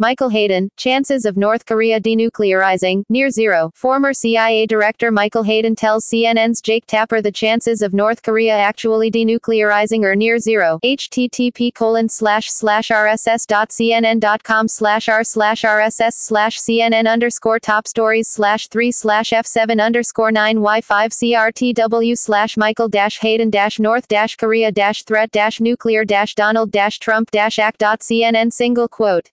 Michael Hayden, chances of North Korea denuclearizing, near zero. Former CIA Director Michael Hayden tells CNN's Jake Tapper the chances of North Korea actually denuclearizing are near zero. http://rss.cnn.com/r/rss/cnn_top stories/3/f7_9y5crtw/Michael-Hayden-North-Korea-threat-nuclear-Donald-Trump-act.cnn single quote.